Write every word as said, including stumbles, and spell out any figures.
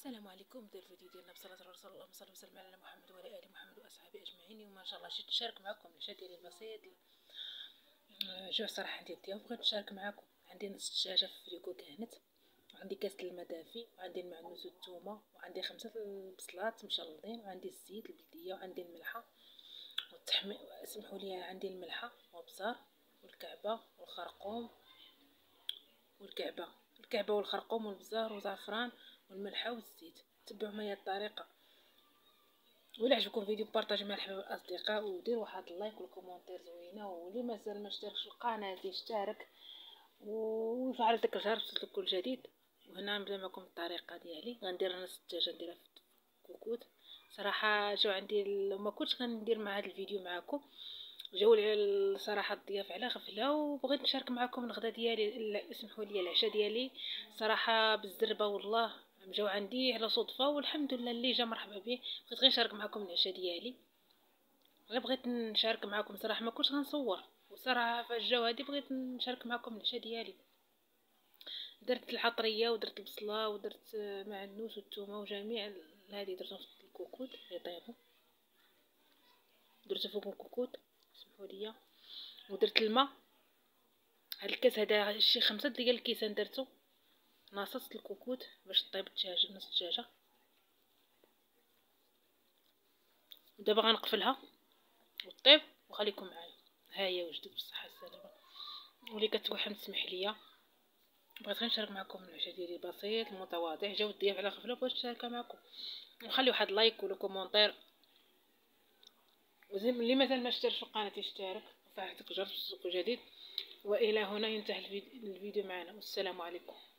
السلام عليكم. داير الفيديو ديالنا بصلاه الرسول، اللهم صل وسلم على محمد وعلى ال محمد واصحابه اجمعين. اليوم ان شاء الله جيت نشارك معكم العشاء ديالي البسيط. جوع صراحه عندي الضياف، بغيت نشارك معكم. عندي نص دجاجه في الفريكو كهنت، وعندي كاس الماء دافي، وعندي المعنوس والثومه، وعندي خمسه البصلات مشلضين، وعندي الزيت البلديه، وعندي الملحه والتحمير. اسمحوا لي، عندي الملحه وبزار والكعبه والخرقوم والكعبه الكعبه والخرقوم والبزار وزعفران والملحه والزيت. تبعوا معايا الطريقه، ولا عجبكم الفيديو بارطاجي مع الحباب والاصدقاء، وديروا واحد اللايك والكومونتير زوينه، واللي مازال ما اشتركش القناه يشترك ويفعل ديك الجرس باش كل جديد. وهنا نبدا معكم الطريقه ديالي. غندير نص الدجاجه نديرها في الكوكوت. صراحه جاو عندي ما كنتش غندير مع هذا الفيديو معكم، جاو لي صراحه الضياف على غفله، وبغيت نشارك معكم الغدا ديالي. اسمحوا لي، العشاء ديالي صراحه بالزربه والله جاو عندي على صدفه، والحمد لله اللي جا مرحبا به. بغيت غير نشارك معكم العشاء ديالي، غير بغيت نشارك معكم. صراحه ما كنتش غنصور، وصراحه فجاو هادي بغيت نشارك معكم العشاء ديالي. درت العطريه ودرت البصله ودرت معنوس والثومه وجميع هذه درتهم في الكوكوت يطيبوا. درت فوق الكوكوت، اسمحوا لي، ودرت الماء. هاد الكاس هذا شي خمسة ديال الكيسان درتو. ناصصت الكوكوت باش طيب الدجاجه، نص الدجاجه. ودابا غنقفلها وطيب وخليكم معايا. ها هي وجدت بالصحه والسلامه. واللي كتوحم تسمح ليا، بغيت غير نشارك معكم العشاء ديالي بسيط المتواضع. جاو الضياف على غفله، بغيت نشاركها معكم. وخلي واحد لايك ولا كومونتير، وزين اللي مازال ما اشتركش في القناه يشترك وفعل الجرس باش جديد. والى هنا ينتهي الفيديو معنا، والسلام عليكم.